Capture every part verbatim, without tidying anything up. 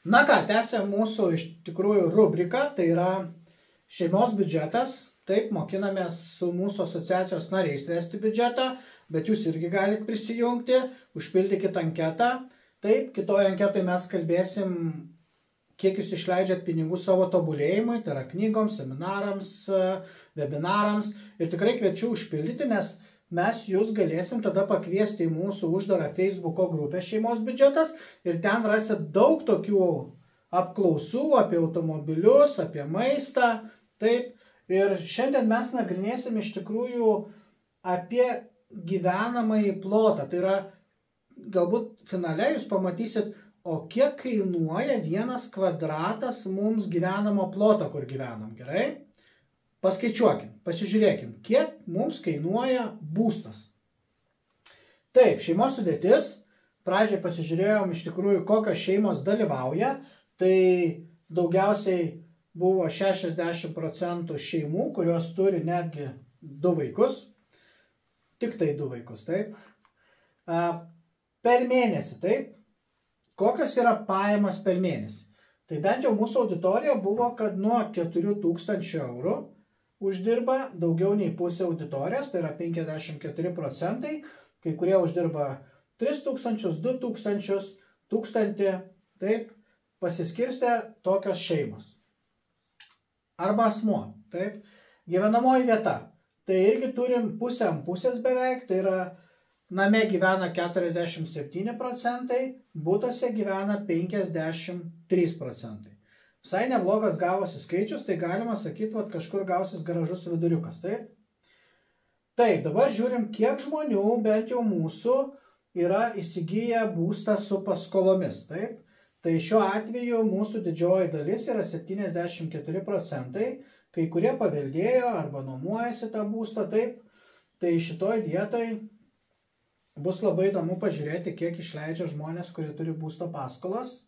Na ką, tęsiam mūsų iš tikrųjų rubriką, tai yra šeimos biudžetas. Taip, mokinamės su mūsų asociacijos nariais vesti biudžetą, bet jūs irgi galite prisijungti, užpildykite anketą. Taip, kitoje anketoje mes kalbėsim, kiek jūs išleidžiat pinigų savo tobulėjimui, tai yra knygoms, seminarams, webinarams. Ir tikrai kviečiu užpildyti, nes mes jūs galėsim tada pakviesti į mūsų uždarą Facebooko grupę šeimos biudžetas ir ten rasit daug tokių apklausų apie automobilius, apie maistą. Taip. Ir šiandien mes nagrinėsim iš tikrųjų apie gyvenamąjį plotą. Tai yra, galbūt finale jūs pamatysit, o kiek kainuoja vienas kvadratas mums gyvenamo ploto, kur gyvenam, gerai? Paskaičiuokim, pasižiūrėkim, kiek mums kainuoja būstas. Taip, šeimos sudėtis. Pradžiai pasižiūrėjom iš tikrųjų, kokios šeimos dalyvauja. Tai daugiausiai buvo šešiasdešimt procentų šeimų, kurios turi netgi du vaikus. Tik tai du vaikus, taip. Per mėnesį, taip. Kokios yra pajamos per mėnesį? Tai bent jau mūsų auditorija buvo, kad nuo keturių tūkstančių eurų uždirba daugiau nei pusė auditorijos, tai yra penkiasdešimt keturi procentai. Kai kurie uždirba tris tūkstančius, du tūkstančius, tūkstantį, taip, pasiskirstė tokios šeimos. Arba asmuo, taip. Gyvenamoji vieta. Tai irgi turim pusę ant pusės beveik, tai yra name gyvena keturiasdešimt septyni procentai, butuose gyvena penkiasdešimt trys procentai. Visai neblogas gavosi skaičius, tai galima sakyti, kad kažkur gausis gražus viduriukas, taip. Taip, dabar žiūrim, kiek žmonių, bent jau mūsų, yra įsigiję būstą su paskolomis, taip. Tai šiuo atveju mūsų didžioji dalis yra septyniasdešimt keturi procentai, kai kurie paveldėjo arba nuomojasi tą būstą, taip. Tai šitoj vietoj bus labai įdomu pažiūrėti, kiek išleidžia žmonės, kurie turi būsto paskolas.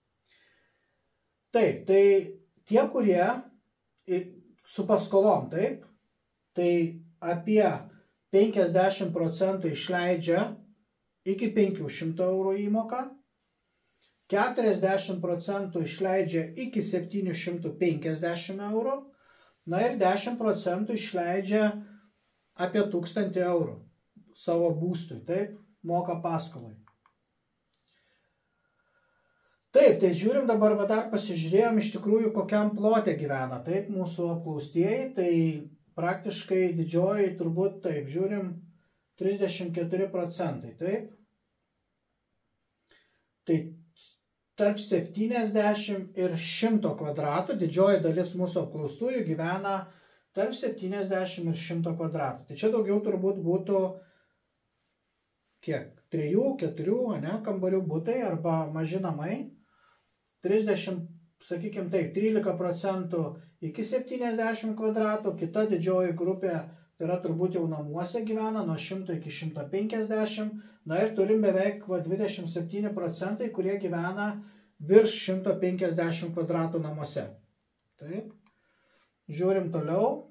Taip, tai tie, kurie su paskolom, taip, tai apie penkiasdešimt procentų išleidžia iki penkių šimtų eurų įmoką. keturiasdešimt procentų išleidžia iki septynių šimtų penkiasdešimt eurų, na ir dešimt procentų išleidžia apie tūkstantį eurų savo būstui, taip, moka paskolai. Taip, tai žiūrim dabar, va dar pasižiūrėjom iš tikrųjų, kokiam plote gyvena, taip, mūsų apklaustieji, tai praktiškai didžioji turbūt, taip, žiūrim, trisdešimt keturi procentai, taip. Tai tarp septyniasdešimt ir šimto kvadratų, didžioji dalis mūsų apklaustųjų gyvena tarp septyniasdešimt ir šimto kvadratų. Tai čia daugiau turbūt būtų kiek? Trijų, keturių, ne, kambarių butai arba maži namai. trisdešimt, sakykime taip, trylika procentų iki septyniasdešimt kvadratų, kita didžioji grupė, tai yra turbūt jau namuose gyvena nuo šimto iki šimto penkiasdešimt, na ir turim beveik dvidešimt septyni procentai, kurie gyvena virš šimto penkiasdešimt kvadratų namuose. Taip. Žiūrim toliau.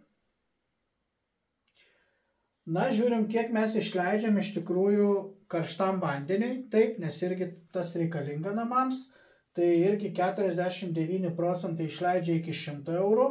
Na, žiūrim, kiek mes išleidžiam iš tikrųjų karštam vandeniui, taip, nes irgi tas reikalinga namams. Tai irgi keturiasdešimt devyni procentai išleidžia iki šimto eurų.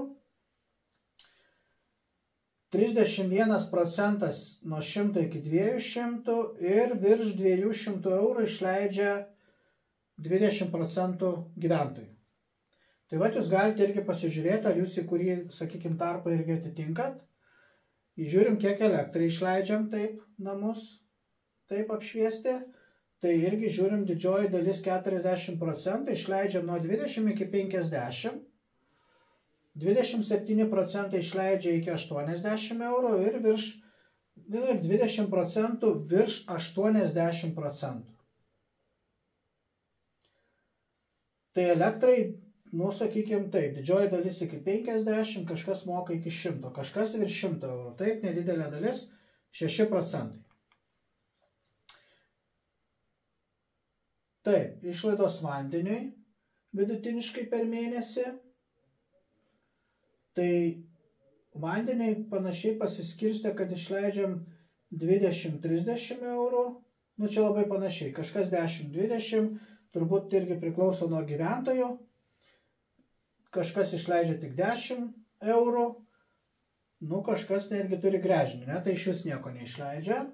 trisdešimt vienas procentas nuo šimto iki dviejų šimtų ir virš dviejų šimtų eurų išleidžia dvidešimt procentų gyventojų. Tai va, jūs galite irgi pasižiūrėti, ar jūs į kurį, sakykime, tarpą irgi atitinkat. Žiūrim, kiek elektrai išleidžiam, taip, namus, taip apšviesti. Tai irgi žiūrim, didžioji dalis keturiasdešimt procentų išleidžia nuo dvidešimt iki penkiasdešimt. dvidešimt septyni procentai išleidžia iki aštuoniasdešimt eurų ir virš dvidešimt procentų virš aštuoniasdešimt procentų. Tai elektrai, nu, sakykime taip, didžioji dalis iki penkiasdešimt, kažkas moka iki šimto, kažkas virš šimto eurų. Taip, nedidelė dalis, šeši procentai. Taip, išlaidos vandeniui vidutiniškai per mėnesį. Tai vandeniai panašiai pasiskirstė, kad išleidžiam dvidešimt trisdešimt eurų. Nu, čia labai panašiai. Kažkas dešimt dvidešimt, turbūt irgi priklauso nuo gyventojų. Kažkas išleidžia tik dešimt eurų, nu kažkas netgi turi gręžinį, ne? Tai iš vis nieko neišleidžia.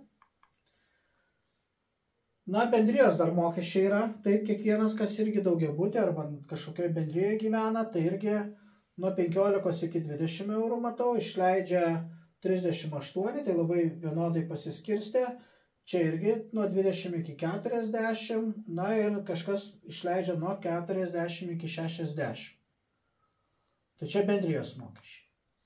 Na, bendrijos dar mokesčiai yra, taip kiekvienas, kas irgi daugiabutė arba kažkokioje bendrijoje gyvena, tai irgi nuo penkiolikos iki dvidešimt eurų matau, išleidžia trisdešimt aštuoni, tai labai vienodai pasiskirstė. Čia irgi nuo dvidešimt iki keturiasdešimt, na ir kažkas išleidžia nuo keturiasdešimt iki šešiasdešimt. Tai čia bendrijos mokesčiai.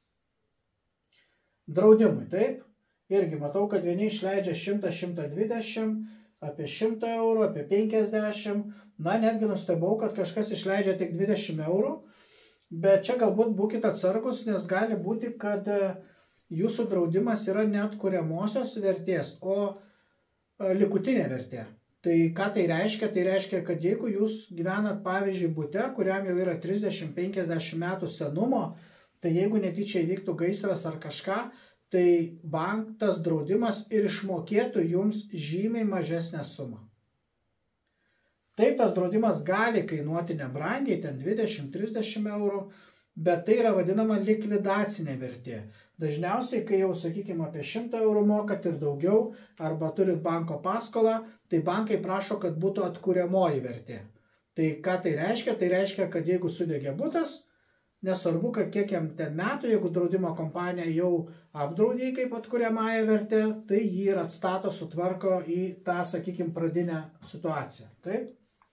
Draudimui, taip, irgi matau, kad vieni išleidžia šimtą šimtą dvidešimt, apie šimtą eurų, apie penkiasdešimt, na netgi nustebau, kad kažkas išleidžia tik dvidešimt eurų, bet čia galbūt būkite atsargus, nes gali būti, kad jūsų draudimas yra net kuriamosios vertės, o likutinė vertė. Tai ką tai reiškia? Tai reiškia, kad jeigu jūs gyvenat, pavyzdžiui, bute, kuriam jau yra trisdešimt penkiasdešimt metų senumo, tai jeigu netyčia įvyktų gaisras ar kažką, tai bankas draudimas ir išmokėtų jums žymiai mažesnę sumą. Taip, tas draudimas gali kainuoti nebrangiai, ten dvidešimt trisdešimt eurų, bet tai yra vadinama likvidacinė vertė. Dažniausiai, kai jau, sakykime, apie šimtą eurų mokat ir daugiau, arba turit banko paskolą, tai bankai prašo, kad būtų atkuriamoji vertė. Tai ką tai reiškia? Tai reiškia, kad jeigu sudegė butas, nesvarbu, kad kiek jam ten metų, jeigu draudimo kompanija jau apdraudė kaip atkuriamąją vertę, tai jį ir atstato, sutvarko į tą, sakykime, pradinę situaciją. Taip?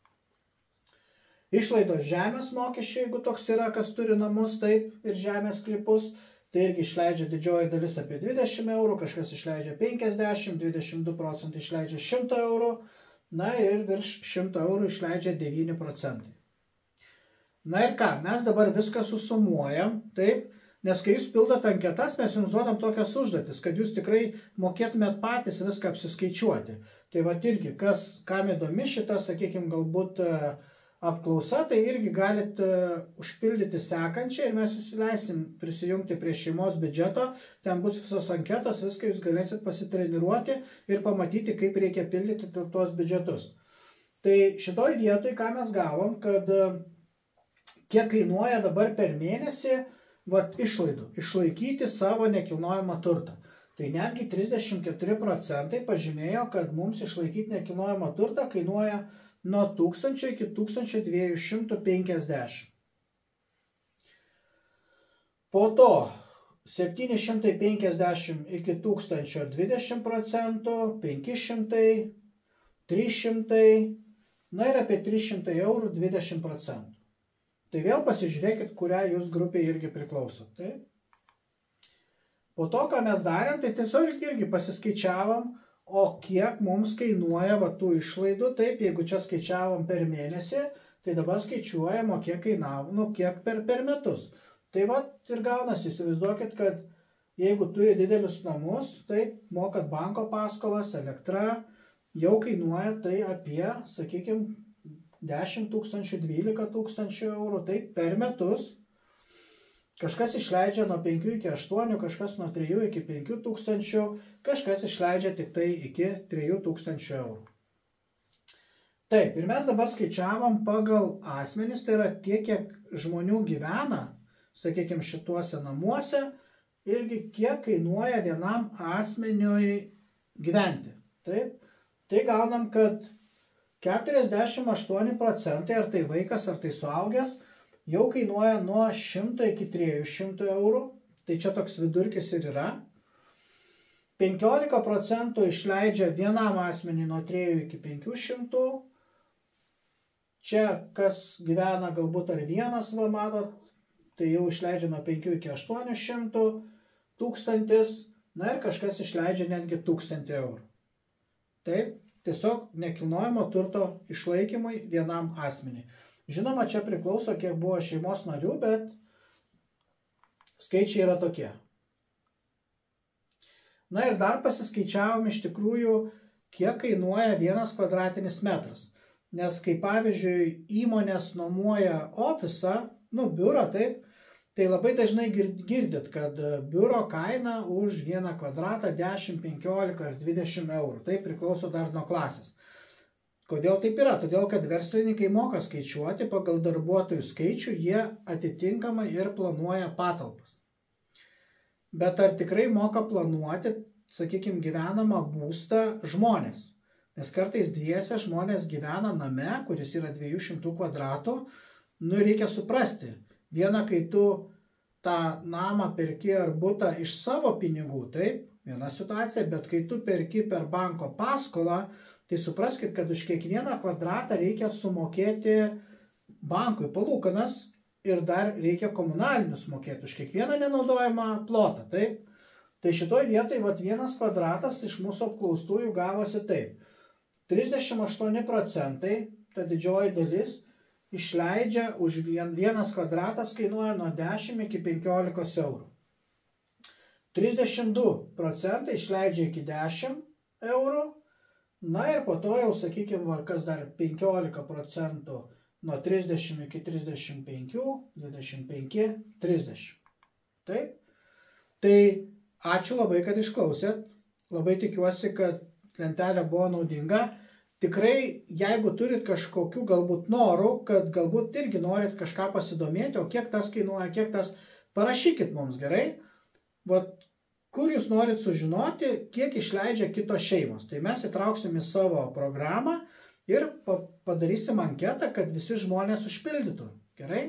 Išlaidos žemės mokesčiai, jeigu toks yra, kas turi namus, taip, ir žemės sklypus, tai irgi išleidžia didžioji dalis apie dvidešimt eurų, kažkas išleidžia penkiasdešimt, dvidešimt du procentai išleidžia šimtą eurų, na ir virš šimto eurų išleidžia devyni procentai. Na ir ką, mes dabar viską susumuojam, taip, nes kai jūs pildot anketas, mes jums duodam tokias užduotis, kad jūs tikrai mokėtumėt patys viską apsiskaičiuoti. Tai va irgi, kas, kam įdomi šita, sakykime, galbūt apklausa, tai irgi galit užpildyti sekančią ir mes jūs leisim prisijungti prie šeimos biudžeto, ten bus visos anketos, viską jūs galėsit pasitreniruoti ir pamatyti, kaip reikia pildyti tuos biudžetus. Tai šitoj vietoj, ką mes gavom, kad kiek kainuoja dabar per mėnesį vat, išlaidų, išlaikyti savo nekilnojamą turtą. Tai netgi trisdešimt keturi procentai pažymėjo, kad mums išlaikyti nekilnojamą turtą kainuoja nuo tūkstančio iki tūkstančio dviejų šimtų penkiasdešimt. Po to septyni šimtai penkiasdešimt iki tūkstančio dvidešimt procentų, penki šimtai, trys šimtai, na ir apie trys šimtai eurų dvidešimt procentų. Tai vėl pasižiūrėkit, kurią jūs grupė irgi priklausot. Taip? Po to, ką mes darėm, tai tiesiog irgi pasiskaičiavom, o kiek mums kainuoja va, tų išlaidų, taip, jeigu čia skaičiavom per mėnesį, tai dabar skaičiuojam, o kiek kainavo, nu, kiek per, per metus. Tai va, ir gaunasi, įsivaizduokit, kad jeigu turi didelius namus, taip, mokat banko paskolas, elektra, jau kainuoja tai apie, sakykime, dešimt tūkstančių, dvylika tūkstančių eurų, taip, per metus. Kažkas išleidžia nuo penkių iki aštuonių, kažkas nuo trijų iki penkių tūkstančių, kažkas išleidžia tik tai iki trijų tūkstančių eurų. Taip, ir mes dabar skaičiavom pagal asmenis, tai yra tiek, kiek žmonių gyvena, sakykime, šituose namuose, irgi kiek kainuoja vienam asmeniui gyventi. Taip, tai gaunam, kad keturiasdešimt aštuoni procentai, ar tai vaikas, ar tai suaugęs, jau kainuoja nuo šimto iki trijų šimtų eurų, tai čia toks vidurkis ir yra. penkiolika procentų išleidžia vienam asmeniui nuo trijų iki penkių šimtų. Čia kas gyvena galbūt ar vienas, va matot, tai jau išleidžia nuo penkių iki aštuonių šimtų, tūkstantis, na ir kažkas išleidžia netgi tūkstantį eurų. Taip, tiesiog nekilnojamo turto išlaikymui vienam asmeniui. Žinoma, čia priklauso, kiek buvo šeimos narių, bet skaičiai yra tokie. Na ir dar pasiskaičiavom iš tikrųjų, kiek kainuoja vienas kvadratinis metras. Nes kai pavyzdžiui įmonės nuomoja ofisą, nu biurą, taip, tai labai dažnai girdit, kad biuro kaina už vieną kvadratą dešimt, penkiolika ar dvidešimt eurų. Tai priklauso dar nuo klasės. Kodėl taip yra? Todėl, kad verslininkai moka skaičiuoti pagal darbuotojų skaičių, jie atitinkamai ir planuoja patalpas. Bet ar tikrai moka planuoti, sakykime, gyvenamą būstą žmonės? Nes kartais dviese žmonės gyvena name, kuris yra dviejų šimtų kvadratų, nu reikia suprasti. Viena, kai tu tą namą perki ar butą iš savo pinigų, taip, viena situacija, bet kai tu perki per banko paskolą, tai supraskit, kad už kiekvieną kvadratą reikia sumokėti bankui palūkanas ir dar reikia komunalinius mokėti už kiekvieną nenaudojamą plotą, taip. Tai šitoj vietoj vat, vienas kvadratas iš mūsų apklaustųjų gavosi taip. trisdešimt aštuoni procentai, ta didžioji dalis, išleidžia už vien, vienas kvadratas kainuoja nuo dešimt iki penkiolikos eurų. trisdešimt du procentai išleidžia iki dešimt eurų. Na ir po to jau, sakykime, kas dar penkiolika procentų nuo trisdešimt iki trisdešimt penkių, dvidešimt penki, trisdešimt. Taip? Tai ačiū labai, kad išklausėt. Labai tikiuosi, kad lentelė buvo naudinga. Tikrai, jeigu turit kažkokių galbūt norų, kad galbūt irgi norit kažką pasidomėti, o kiek tas kainuoja, kiek tas, parašykit mums, gerai? Vat, kur jūs norit sužinoti, kiek išleidžia kitos šeimos. Tai mes įtrauksim į savo programą ir padarysim anketą, kad visi žmonės užpildytų. Gerai?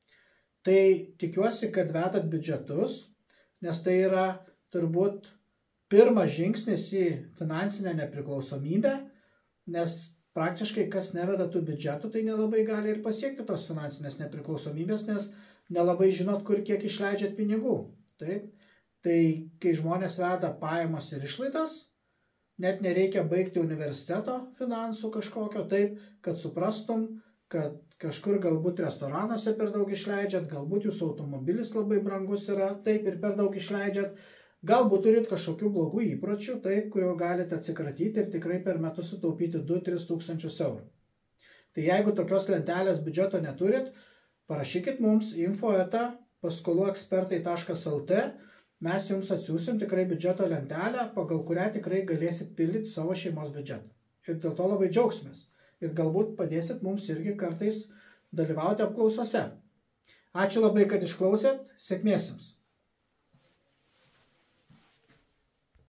Tai tikiuosi, kad vedat biudžetus, nes tai yra turbūt pirmas žingsnis į finansinę nepriklausomybę, nes praktiškai kas neveda tų biudžetų, tai nelabai gali ir pasiekti tos finansinės nepriklausomybės, nes nelabai žinot, kur kiek išleidžiat pinigų. Taip? Tai kai žmonės veda pajamas ir išlaidas, net nereikia baigti universiteto finansų kažkokio, taip, kad suprastum, kad kažkur galbūt restoranuose per daug išleidžiat, galbūt jūsų automobilis labai brangus yra, taip, ir per daug išleidžiat, galbūt turit kažkokių blogų įpročių, taip, kurio galite atsikratyti ir tikrai per metus sutaupyti du tris tūkstančius eurų. Tai jeigu tokios lentelės biudžeto neturit, parašykit mums info eta paskolų ekspertai taškas lt. Mes jums atsiųsim tikrai biudžeto lentelę, pagal kurią tikrai galėsit pildyti savo šeimos biudžetą. Ir dėl to labai džiaugsimės. Ir galbūt padėsit mums irgi kartais dalyvauti apklausose. Ačiū labai, kad išklausėt. Sėkmės jums.